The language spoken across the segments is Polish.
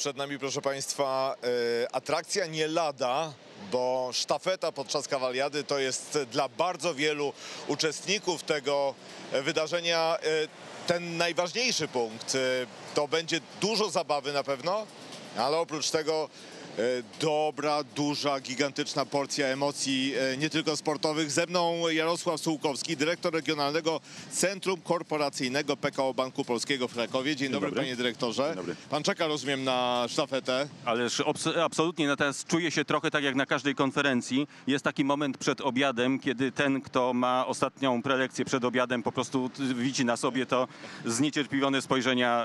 Przed nami, proszę Państwa, atrakcja nie lada, bo sztafeta podczas kawaliady to jest dla bardzo wielu uczestników tego wydarzenia ten najważniejszy punkt. To będzie dużo zabawy na pewno, ale oprócz tego dobra, duża, gigantyczna porcja emocji, nie tylko sportowych. Ze mną Jarosław Sułkowski, dyrektor Regionalnego Centrum Korporacyjnego PKO Banku Polskiego w Krakowie. Dzień dobry, panie dyrektorze. Dzień dobry. Pan czeka, rozumiem, na sztafetę. Ależ absolutnie, natomiast czuję się trochę tak jak na każdej konferencji. Jest taki moment przed obiadem, kiedy ten, kto ma ostatnią prelekcję przed obiadem, po prostu widzi na sobie to zniecierpliwione spojrzenia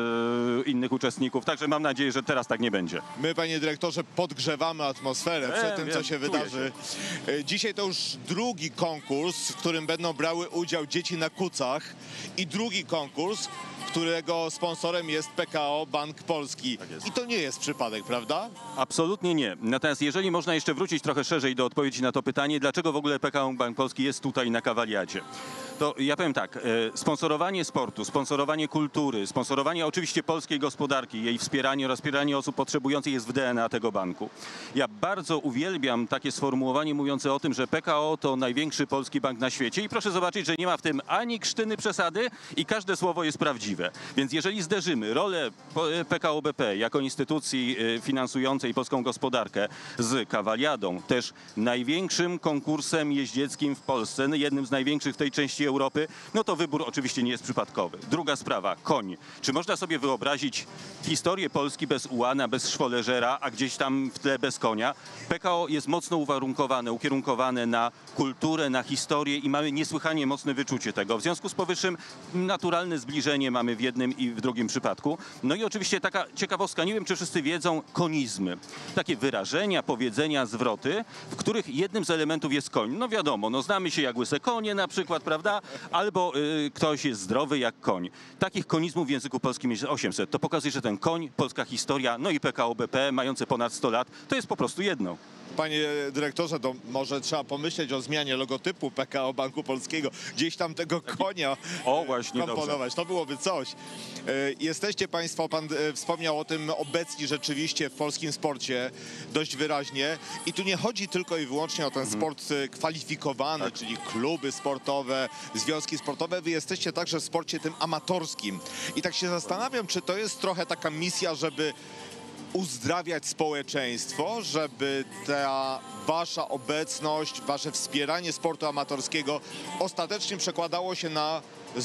innych uczestników. Także mam nadzieję, że teraz tak nie będzie. My, panie dyrektorze, podgrzewamy atmosferę przed tym, co się wydarzy. Dzisiaj to już drugi konkurs, w którym będą brały udział dzieci na kucach i drugi konkurs, którego sponsorem jest PKO Bank Polski. Tak jest. I to nie jest przypadek, prawda? Absolutnie nie. Natomiast jeżeli można jeszcze wrócić trochę szerzej do odpowiedzi na to pytanie, dlaczego w ogóle PKO Bank Polski jest tutaj na kawaliadzie, to ja powiem tak, sponsorowanie sportu, sponsorowanie kultury, sponsorowanie oczywiście polskiej gospodarki, jej wspieranie oraz wspieranie osób potrzebujących jest w DNA tego banku. Ja bardzo uwielbiam takie sformułowanie mówiące o tym, że PKO to największy polski bank na świecie i proszę zobaczyć, że nie ma w tym ani krztyny przesady i każde słowo jest prawdziwe. Więc jeżeli zderzymy rolę PKO BP jako instytucji finansującej polską gospodarkę z kawaliadą, też największym konkursem jeździeckim w Polsce, jednym z największych w tej części Europy, no to wybór oczywiście nie jest przypadkowy. Druga sprawa, koń. Czy można sobie wyobrazić historię Polski bez ułana, bez szwoleżera, a gdzieś tam w tle bez konia? PKO jest mocno uwarunkowane, ukierunkowane na kulturę, na historię i mamy niesłychanie mocne wyczucie tego. W związku z powyższym naturalne zbliżenie mamy w jednym i w drugim przypadku. No i oczywiście taka ciekawostka, nie wiem czy wszyscy wiedzą, konizmy. Takie wyrażenia, powiedzenia, zwroty, w których jednym z elementów jest koń. No wiadomo, no znamy się jak łyse konie na przykład, prawda? Albo ktoś jest zdrowy jak koń. Takich konizmów w języku polskim jest 800. To pokazuje, że ten koń, polska historia, no i PKO BP mające ponad 100 lat, to jest po prostu jedno. Panie dyrektorze, to może trzeba pomyśleć o zmianie logotypu PKO Banku Polskiego. Gdzieś tam tego konia właśnie komponować. dobrze. To byłoby coś. Jesteście Państwo, pan wspomniał o tym, obecni rzeczywiście w polskim sporcie dość wyraźnie. I tu nie chodzi tylko i wyłącznie o ten sport kwalifikowany, Tak. czyli kluby sportowe, związki sportowe. Wy jesteście także w sporcie tym amatorskim. I tak się zastanawiam, czy to jest trochę taka misja, żeby uzdrawiać społeczeństwo, żeby ta wasza obecność, wasze wspieranie sportu amatorskiego ostatecznie przekładało się na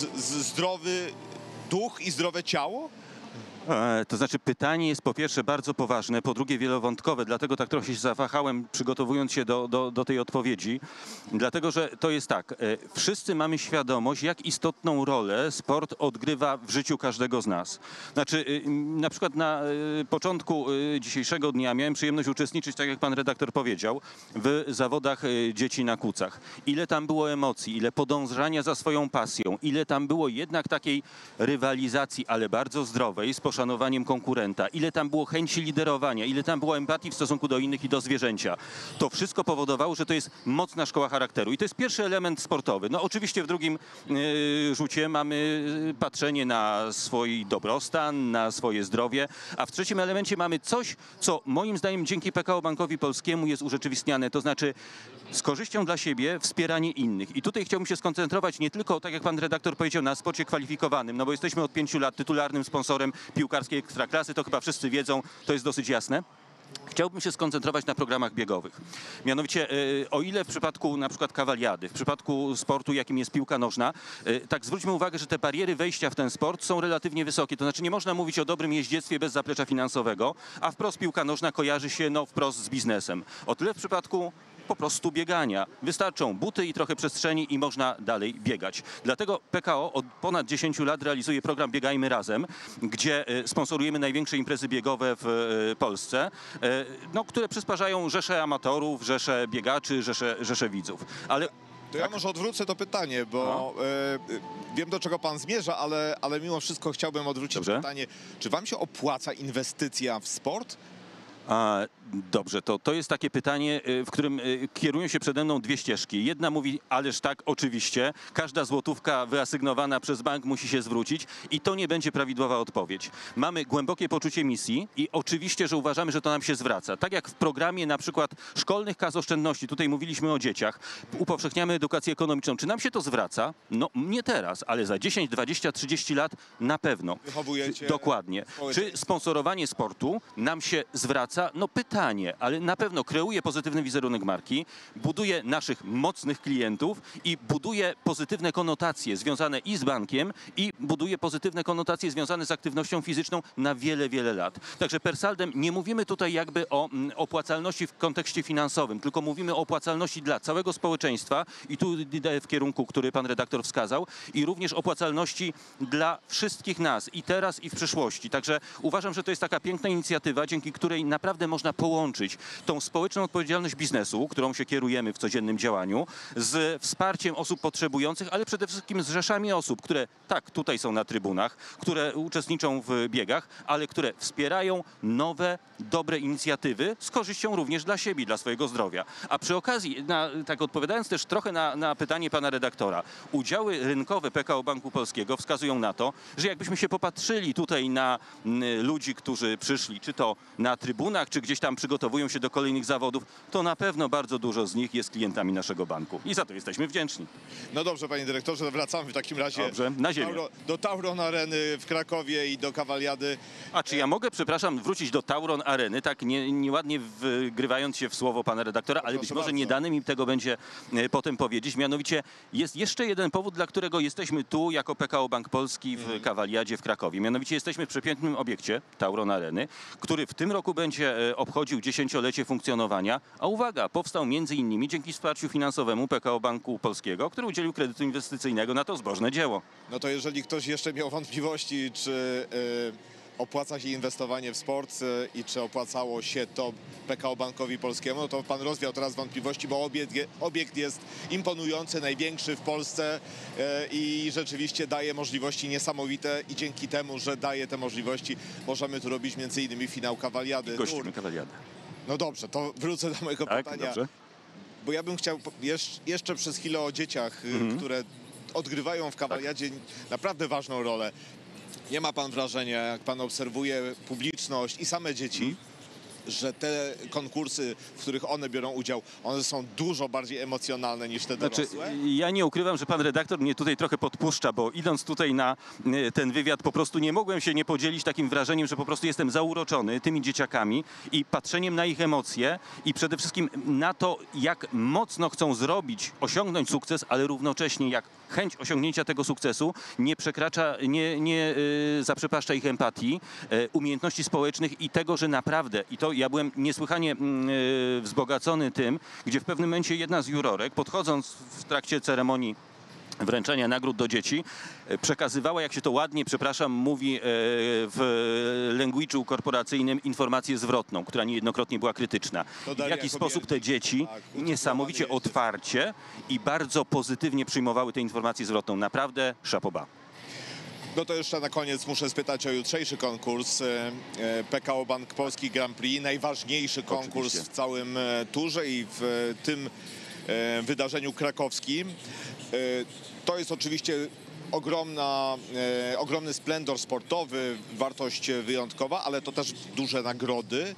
zdrowy duch i zdrowe ciało? To znaczy pytanie jest po pierwsze bardzo poważne, po drugie wielowątkowe, dlatego tak trochę się zawahałem przygotowując się do tej odpowiedzi. Dlatego, że to jest tak, wszyscy mamy świadomość, jak istotną rolę sport odgrywa w życiu każdego z nas. Znaczy na przykład na początku dzisiejszego dnia miałem przyjemność uczestniczyć, tak jak pan redaktor powiedział, w zawodach dzieci na kucach. Ile tam było emocji, ile podążania za swoją pasją, ile tam było jednak takiej rywalizacji, ale bardzo zdrowej, z poszanowaniem konkurenta, ile tam było chęci liderowania, ile tam było empatii w stosunku do innych i do zwierzęcia. To wszystko powodowało, że to jest mocna szkoła charakteru. I to jest pierwszy element sportowy. No oczywiście w drugim rzucie mamy patrzenie na swój dobrostan, na swoje zdrowie, a w trzecim elemencie mamy coś, co moim zdaniem dzięki PKO Bankowi Polskiemu jest urzeczywistniane, to znaczy z korzyścią dla siebie wspieranie innych. I tutaj chciałbym się skoncentrować nie tylko, tak jak pan redaktor powiedział, na sporcie kwalifikowanym, no bo jesteśmy od 5 lat tytularnym sponsorem piłkarskiej ekstraklasy, to chyba wszyscy wiedzą, to jest dosyć jasne. Chciałbym się skoncentrować na programach biegowych. Mianowicie, o ile w przypadku na przykład kawaliady, w przypadku sportu, jakim jest piłka nożna, tak zwróćmy uwagę, że te bariery wejścia w ten sport są relatywnie wysokie. To znaczy nie można mówić o dobrym jeździectwie bez zaplecza finansowego, a wprost piłka nożna kojarzy się wprost z biznesem. O tyle w przypadku po prostu biegania. Wystarczą buty i trochę przestrzeni i można dalej biegać. Dlatego PKO od ponad 10 lat realizuje program Biegajmy Razem, gdzie sponsorujemy największe imprezy biegowe w Polsce, które przysparzają rzesze amatorów, rzesze biegaczy, rzesze widzów. Ale to ja może odwrócę to pytanie, bo wiem, do czego pan zmierza, ale mimo wszystko chciałbym odwrócić pytanie. Czy wam się opłaca inwestycja w sport? Dobrze, to jest takie pytanie, w którym kierują się przede mną dwie ścieżki. Jedna mówi, ależ tak, oczywiście, każda złotówka wyasygnowana przez bank musi się zwrócić i to nie będzie prawidłowa odpowiedź. Mamy głębokie poczucie misji i oczywiście, że uważamy, że to nam się zwraca. Tak jak w programie na przykład szkolnych kas oszczędności, tutaj mówiliśmy o dzieciach, upowszechniamy edukację ekonomiczną. Czy nam się to zwraca? No nie teraz, ale za 10, 20, 30 lat na pewno. Wychowujecie Dokładnie. Czy sponsorowanie sportu nam się zwraca? No pytanie, ale na pewno kreuje pozytywny wizerunek marki, buduje naszych mocnych klientów i buduje pozytywne konotacje związane i z bankiem, i buduje pozytywne konotacje związane z aktywnością fizyczną na wiele, wiele lat. Także per saldem nie mówimy tutaj jakby o opłacalności w kontekście finansowym, tylko mówimy o opłacalności dla całego społeczeństwa i tu idę w kierunku, który pan redaktor wskazał, i również opłacalności dla wszystkich nas i teraz, i w przyszłości. Także uważam, że to jest taka piękna inicjatywa, dzięki której naprawdę można połączyć tą społeczną odpowiedzialność biznesu, którą się kierujemy w codziennym działaniu, z wsparciem osób potrzebujących, ale przede wszystkim z rzeszami osób, które tak, tutaj są na trybunach, które uczestniczą w biegach, ale które wspierają nowe, dobre inicjatywy z korzyścią również dla siebie, dla swojego zdrowia. A przy okazji, tak odpowiadając też trochę na pytanie pana redaktora, udziały rynkowe PKO Banku Polskiego wskazują na to, że jakbyśmy się popatrzyli tutaj na ludzi, którzy przyszli, czy to na trybunach, czy gdzieś tam przygotowują się do kolejnych zawodów, to na pewno bardzo dużo z nich jest klientami naszego banku. I za to jesteśmy wdzięczni. No dobrze, panie dyrektorze, wracamy w takim razie Dobrze, na ziemię. do Tauron Areny w Krakowie i do Kawaliady. A czy ja mogę, przepraszam, wrócić do Tauron Areny, tak nieładnie wgrywając się w słowo pana redaktora, ale być Proszę może bardzo. nie dane mi tego będzie potem powiedzieć. Mianowicie jest jeszcze jeden powód, dla którego jesteśmy tu jako PKO Bank Polski w Kawaliadzie w Krakowie. Mianowicie jesteśmy w przepięknym obiekcie Tauron Areny, który w tym roku będzie obchodził 10-lecie funkcjonowania, a uwaga, powstał między innymi dzięki wsparciu finansowemu PKO Banku Polskiego, który udzielił kredytu inwestycyjnego na to zbożne dzieło. No to jeżeli ktoś jeszcze miał wątpliwości, czy opłaca się inwestowanie w sport i czy opłacało się to PKO Bankowi Polskiemu, no to pan rozwiał teraz wątpliwości, bo obiekt jest imponujący, największy w Polsce i rzeczywiście daje możliwości niesamowite i dzięki temu, że daje te możliwości, możemy tu robić między innymi finał Kawaliady. Gościmy Kawaliadę. No dobrze, to wrócę do mojego Tak, pytania, dobrze. bo ja bym chciał jeszcze przez chwilę o dzieciach, które odgrywają w Kawaliadzie naprawdę ważną rolę. Nie ma pan wrażenia, jak pan obserwuje publiczność i same dzieci, że te konkursy, w których one biorą udział, one są dużo bardziej emocjonalne niż te dorosłe? Ja nie ukrywam, że pan redaktor mnie tutaj trochę podpuszcza, bo idąc tutaj na ten wywiad po prostu nie mogłem się nie podzielić takim wrażeniem, że po prostu jestem zauroczony tymi dzieciakami i patrzeniem na ich emocje i przede wszystkim na to, jak mocno chcą osiągnąć sukces, ale równocześnie jak chęć osiągnięcia tego sukcesu nie zaprzepaszcza ich empatii, umiejętności społecznych i tego, że naprawdę, i to ja byłem niesłychanie wzbogacony tym, gdzie w pewnym momencie jedna z jurorek, podchodząc w trakcie ceremonii wręczenia nagród do dzieci, przekazywała, jak się to ładnie, przepraszam, mówi w language'u korporacyjnym, informację zwrotną, która niejednokrotnie była krytyczna. To I w Daria jaki sposób te Kobielnik, dzieci tak, niesamowicie utytułowany jest. otwarcie i bardzo pozytywnie przyjmowały tę informację zwrotną. Naprawdę chapeau bas. No to jeszcze na koniec muszę spytać o jutrzejszy konkurs PKO Bank Polski Grand Prix. Najważniejszy konkurs Oczywiście. w całym turze i w tym wydarzeniu krakowskim. To jest oczywiście ogromny splendor sportowy, wartość wyjątkowa, ale to też duże nagrody.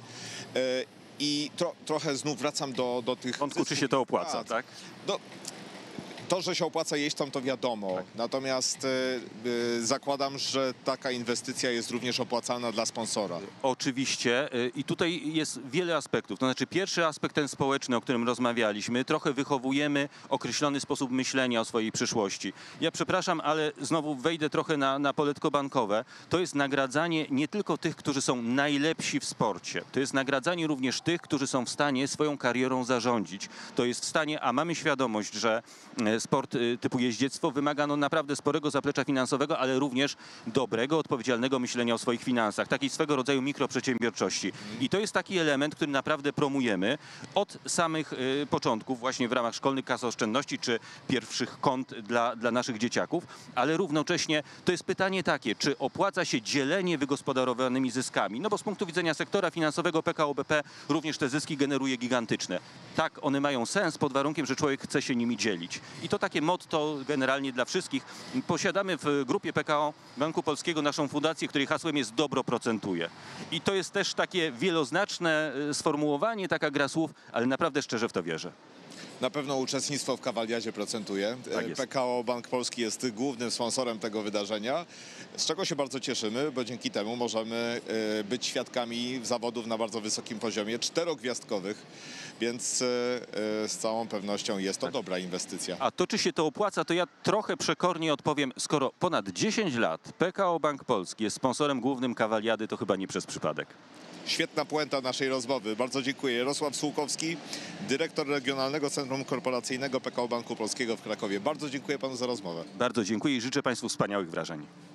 I trochę znów wracam do tych... Wątku, czy się to opłaca, prac. tak? No, to, że się opłaca jeść tam, to wiadomo. Tak. Natomiast zakładam, że taka inwestycja jest również opłacalna dla sponsora. Oczywiście i tutaj jest wiele aspektów. To znaczy pierwszy aspekt ten społeczny, o którym rozmawialiśmy, trochę wychowujemy określony sposób myślenia o swojej przyszłości. Ja przepraszam, ale znowu wejdę trochę na poletko bankowe. To jest nagradzanie nie tylko tych, którzy są najlepsi w sporcie. To jest nagradzanie również tych, którzy są w stanie swoją karierą zarządzić. To jest w stanie, a mamy świadomość, że sport typu jeździectwo wymaga no naprawdę sporego zaplecza finansowego, ale również dobrego, odpowiedzialnego myślenia o swoich finansach, takiej swego rodzaju mikroprzedsiębiorczości. I to jest taki element, który naprawdę promujemy od samych początków, właśnie w ramach szkolnych kas oszczędności czy pierwszych kont dla naszych dzieciaków, ale równocześnie to jest pytanie takie, czy opłaca się dzielenie wygospodarowanymi zyskami? No bo z punktu widzenia sektora finansowego PKO BP również te zyski generuje gigantyczne. Tak, one mają sens pod warunkiem, że człowiek chce się nimi dzielić. I to takie motto generalnie dla wszystkich. Posiadamy w grupie PKO Banku Polskiego naszą fundację, której hasłem jest dobro procentuje. I to jest też takie wieloznaczne sformułowanie, taka gra słów, ale naprawdę szczerze w to wierzę. Na pewno uczestnictwo w Kawaliadzie procentuje. Tak jest. PKO Bank Polski jest głównym sponsorem tego wydarzenia, z czego się bardzo cieszymy, bo dzięki temu możemy być świadkami zawodów na bardzo wysokim poziomie, 4-gwiazdkowych, więc z całą pewnością jest to dobra inwestycja. A to, czy się to opłaca, to ja trochę przekornie odpowiem. Skoro ponad 10 lat PKO Bank Polski jest sponsorem głównym Kawaliady, to chyba nie przez przypadek. Świetna puenta naszej rozmowy. Bardzo dziękuję. Jarosław Sułkowski, dyrektor Regionalnego Centrum Korporacyjnego PKO Banku Polskiego w Krakowie. Bardzo dziękuję panu za rozmowę. Bardzo dziękuję i życzę państwu wspaniałych wrażeń.